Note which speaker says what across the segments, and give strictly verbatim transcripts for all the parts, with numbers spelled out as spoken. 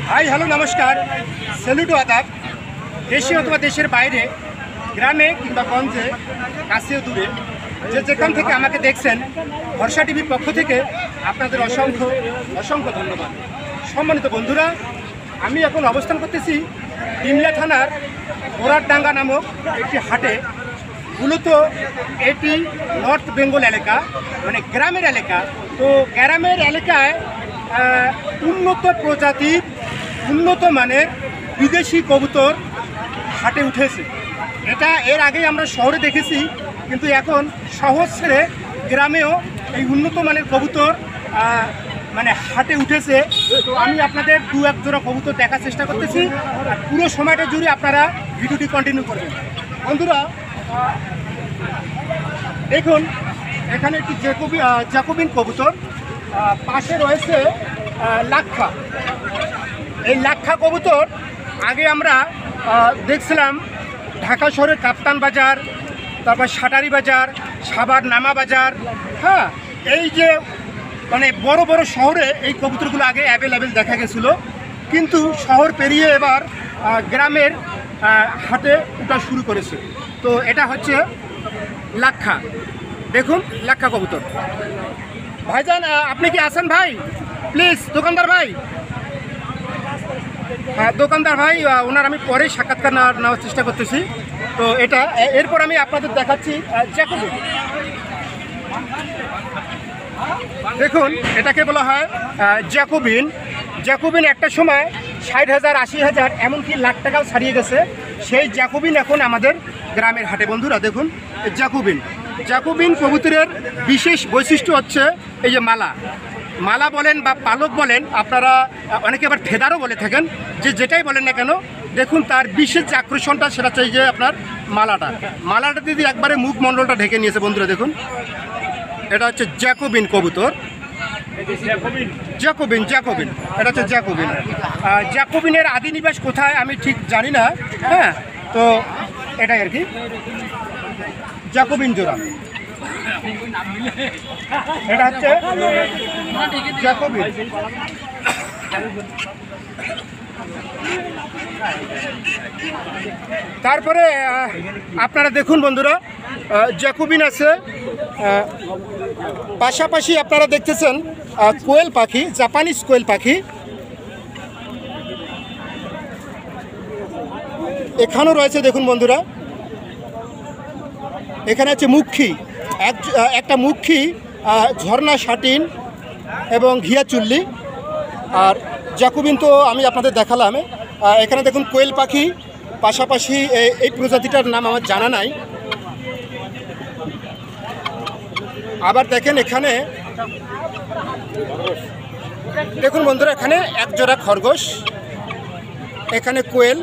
Speaker 1: High hello নমস্কার, salute ও আদাব। দেশে অথবা দেশের বাইরে, গ্রামে কিংবা গঞ্জে, কাছেও দূরে, যে যেখান থেকে আমাকে দেখছেন, ভরসা টিভির পক্ষ থেকে আপনাদের অসংখ্য অসংখ্য ধন্যবাদ। সম্মানিত বন্ধুরা, আমি এখন অবস্থান করতেছি ডিমলা থানার ঘোড়ারডাঙ্গা নামক একটি হাটে। মূলত এটি নর্থ বেঙ্গল এলাকা, মানে গ্রামের এলাকা। তো গ্রামের এলাকায় উন্নত প্রজাতির উন্নত মানের বিদেশি কবুতর হাটে উঠেছে। এটা এর আগে আমরা শহরে দেখেছি, কিন্তু এখন শহর ছেড়ে গ্রামেও এই উন্নত মানের কবুতর মানে হাটে উঠেছে। তো আমি আপনাদের দু এক জোড়া কবুতর দেখার চেষ্টা করতেছি, আর পুরো সময়টা জুড়ে আপনারা ভিডিওটি কন্টিনিউ করবেন। বন্ধুরা দেখুন, এখানে একটি জ্যাকোবিন জ্যাকোবিন কবুতর, পাশে রয়েছে লাক্ষা। এই লাক্ষা কবুতর আগে আমরা দেখছিলাম ঢাকা শহরের কাপ্তান বাজার, তারপর সাটারি বাজার, সাভার নামা বাজার, হ্যাঁ, এই যে মানে বড় বড় শহরে এই কবুতরগুলো আগে অ্যাভেলেবেল দেখা গেছিলো, কিন্তু শহর পেরিয়ে এবার গ্রামের হাটে ওঠা শুরু করেছে। তো এটা হচ্ছে লাক্ষা। দেখুন লাক্ষা কবুতর। ভাইজান, আপনি কি আছেন ভাই? প্লিজ, দোকানদার ভাই, হ্যাঁ দোকানদার ভাই, ওনার আমি পরে সাক্ষাৎকার নেওয়ার চেষ্টা করতেছি। তো এটা এরপর আমি আপনাদের দেখাচ্ছি জ্যাকোবিন। দেখুন, এটাকে বলা হয় জ্যাকোবিন। জ্যাকোবিন একটা সময় ষাট হাজার আশি হাজার এমনকি লাখ টাকাও ছাড়িয়ে গেছে। সেই জ্যাকোবিন এখন আমাদের গ্রামের হাটে। বন্ধুরা দেখুন জ্যাকোবিন। জ্যাকোবিন কবুতরের বিশেষ বৈশিষ্ট্য হচ্ছে এই যে মালা মালা বলেন বা পালক বলেন, আপনারা অনেকে আবার ফেদারও বলে থাকেন, যে যেটাই বলেন না কেন, দেখুন তার বিশেষ যে আকর্ষণটা সেটা চাই যে আপনার মালাটা মালাটা দিদি একবারে মুখমণ্ডলটা ঢেকে নিয়েছে। বন্ধুরা দেখুন, এটা হচ্ছে জ্যাকোবিন কবুতর। জ্যাকোবিন জ্যাকোবিন এটা হচ্ছে জ্যাকোবিন। জ্যাকোবিনের আদি নিবাস কোথায় আমি ঠিক জানি না, হ্যাঁ, তো এটাই আর কি জ্যাকোবিন জোড়া। এটা হচ্ছে জ্যাকোবিন। তারপরে আপনারা দেখুন বন্ধুরা, জ্যাকোবিন আছে, পাশাপাশি আপনারা দেখতেছেন কোয়েল পাখি, জাপানিজ কোয়েল পাখি। এখানেও রয়েছে দেখুন বন্ধুরা, এখানে আছে মুখী, এক একটা মুখী, ঝর্ণা শাটিন এবং ঘিয়া চুল্লি। আর জ্যাকোবিন তো আমি আপনাদের দেখালাম। এখানে দেখুন কোয়েল পাখি, পাশাপাশি এই প্রজাতিটার নাম আমার জানা নাই। আবার দেখেন এখানে দেখুন বন্ধুরা, এখানে এক জোড়া খরগোশ, এখানে কোয়েল,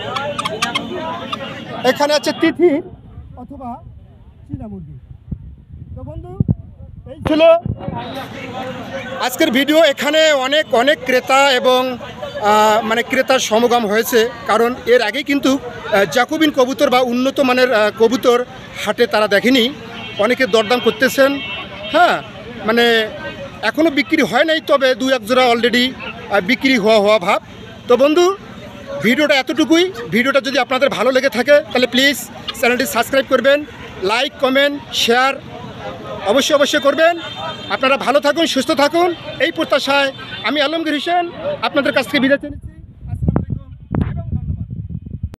Speaker 1: এখানে আছে তিথি অথবা চীনা মুরগি। তো বন্ধু, এই ছিল আজকের ভিডিও। এখানে অনেক অনেক ক্রেতা এবং মানে ক্রেতার সমাগম হয়েছে, কারণ এর আগে কিন্তু জ্যাকোবিন কবুতর বা উন্নত মানের কবুতর হাটে তারা দেখেনি। অনেকে দরদাম করতেছেন, হ্যাঁ, মানে এখনও বিক্রি হয় নাই, তবে দু এক জোড়া অলরেডি বিক্রি হওয়া হওয়া ভাব। তো বন্ধু, ভিডিওটা এতটুকুই। ভিডিওটা যদি আপনাদের ভালো লেগে থাকে তাহলে প্লিজ চ্যানেলটি সাবস্ক্রাইব করবেন, লাইক কমেন্ট শেয়ার অবশ্যই অবশ্যই করবেন। আপনারা ভালো থাকুন, সুস্থ থাকুন, এই প্রত্যাশায় আমি আলমগীর হোসেন আপনাদের কাছ থেকে বিদায় নিচ্ছি।